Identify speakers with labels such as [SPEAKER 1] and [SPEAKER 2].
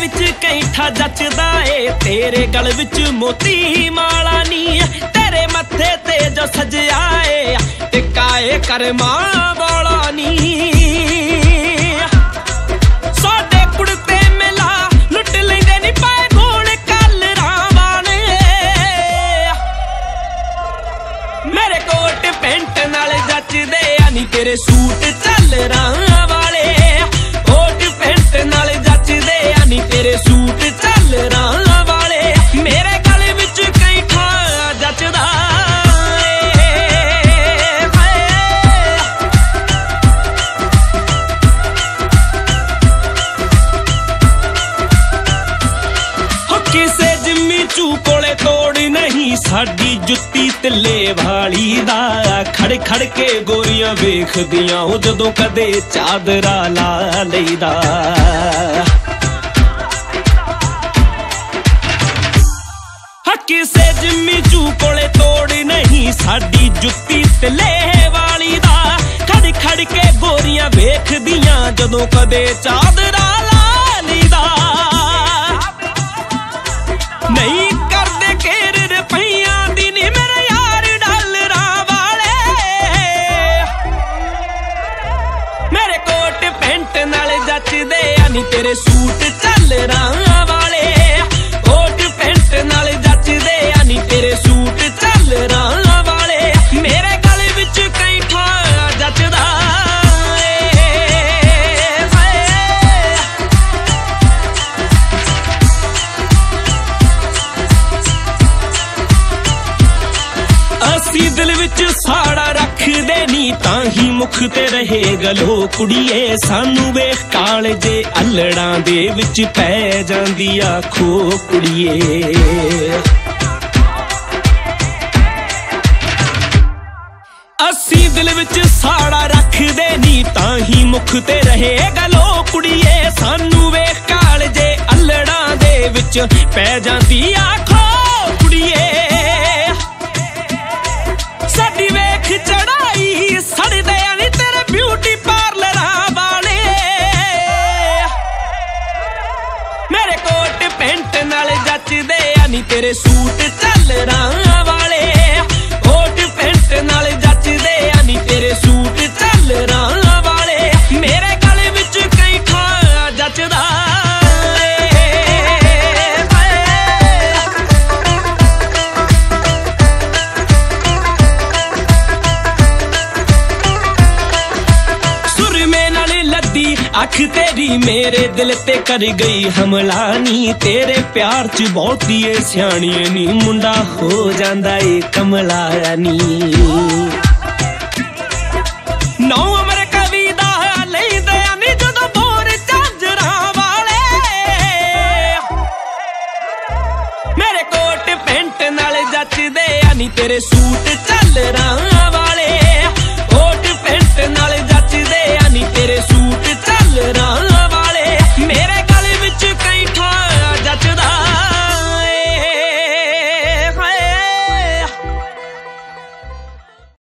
[SPEAKER 1] विच कैठा जचदा ए तेरे गल विच मोती माला नी तेरे मत्थे ते जो सजया ए टिक्का ए करमा वाला नी साडे कुड़ते मिला लुट लेंदे नी पाए गोण कलरां वाले मेरे कोट पैंट नाल जचदे आ नी तेरे सूट झलरां वाले कोट पैंट नाल जचदे आ नी तेरे सूट झलरां वाले मेरे गले विच कैठा जचदा किसे जिम्मी चू कोले तोड़ नहीं साडी जुत्ती तिल्ले वाली दा खड़ खड़ के गोरियां वेखदियां ओ जदों कदे चादरा ला लईदा किसे जिम्मी चू कोले तोड़ नहीं साडी जुत्ती तिल्ले वाली दा खड़ खड़ के गोरियां वेखदियां जदों कदे चादरा ला लईदा नहीं करदे केर रुपइयां दी नी मेरे यार डॉलरां वाले मेरे कोट पैंट नाल जचदे आ नी तेरे सूट झलरां वाले कोट पैंट नाल जचदे आ नी तेरे सूट झलरां वाले मेरे गले विच कैठा जचदा असी दिल विच साड़ा रखदे नी ताही मुख ते रहे गलो कुड़िए सानू वेख कालजे अल्लड़ां दे विच पै जांदी आखो कुड़िए असी दिल विच साड़ा रखदे नी ताही मुख ते रहे गलो कुड़िए सानू वेख कालजे अल्लड़ां दे विच पै जांदी आखो कुड़िए साडी वेख चढ़ाई सड़दे नी तेरे ब्यूटी पार्लरां वाले मेरे कोट पैंट नाल जचदे आ नी तेरे सूट झलरां वाले कोट पैंट नाल जचदे आ नी तेरे सूट झलरां वाले मेरे गले विच कैठा जचदा अख तेरी मेरे दिल ते कर गई हमला नी तेरे प्यार च बहुती सियाणी नी मुंडा हो जांदा ए कमला नी